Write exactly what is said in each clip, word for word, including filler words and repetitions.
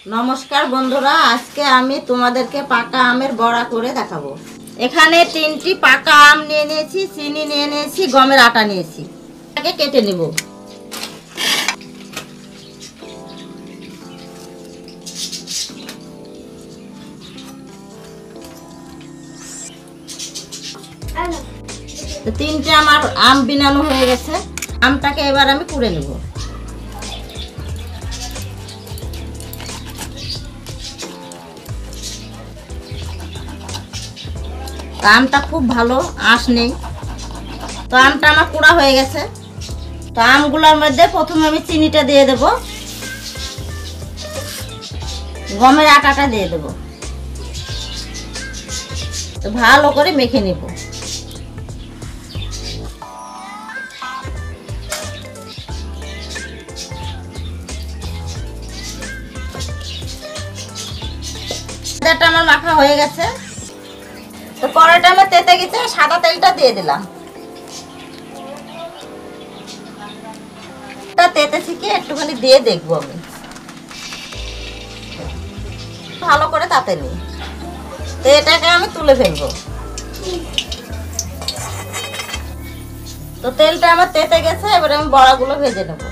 नमस्कार बंधुरा आज के आमी तुम्हादेरके पाका आमेर बड़ा करे देखाबो। एखाने तीनटी पाका आम निये नियेछि, चीनी निये नियेछि, गमेर आटा नियेछि। एटाके केटे नेब। तो तीनटे आमार आम बिनानो हये गेछे। आमटाके एबार आमी कुड़े नेब। আমটা খুব ভালো আঁশ নেই। তো আমটা আমার কুড়া হয়ে গেছে। তো আমগুলোর মধ্যে প্রথমে আমি চিনিটা দিয়ে দেব, গমের আটাটা দিয়ে দেব। তো ভালো করে মেখে নেব। এটা আমার মাখা হয়ে গেছে। तो कड़ाईटा में तेते गेছে, सादा तेलटा दिए दिलाम। ता तेते থেকে একটুখানি দিয়ে দেখব আমি। ভালো করে তাতে নি। তো এটাকে আমি তুলে ফেলব। তো তেলটা আমার তেতে গেছে, এবার আমি বড়াগুলো ভেজে নেব।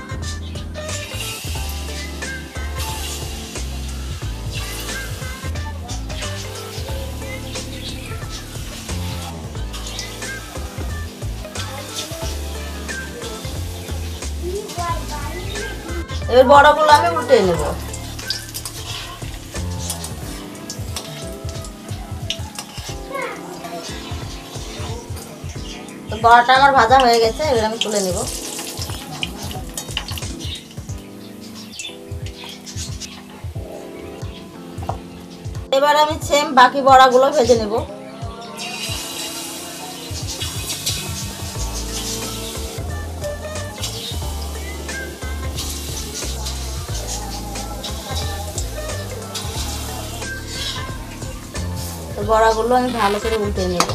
এবার বড়গুলো আমি উল্টে নেব। তো বড়াটা আমার ভাজা হয়ে গেছে, এবার আমি তুলে নেব। এবার আমি সেম বাকি বড়াগুলো ভেজে নেব। তো বড়াগুলো আমি ভালো করে উল্টে নেব।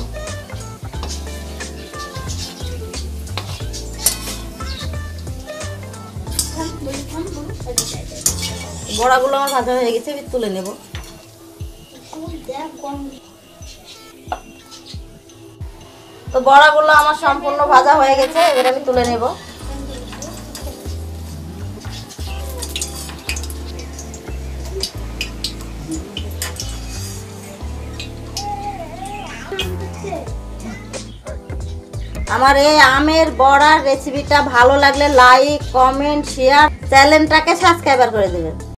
বড়াগুলো আমার ভাজা হয়ে গেছে, আমি তুলে নেব। তো বড়াগুলো আমার সম্পূর্ণ ভাজা হয়ে গেছে, এবার আমি তুলে নেব। আমার এই আমের বড়ার রেসিপিটা ভালো লাগলে লাইক, কমেন্ট, শেয়ার, চ্যানেলটাকে সাবস্ক্রাইব করে দিবেন।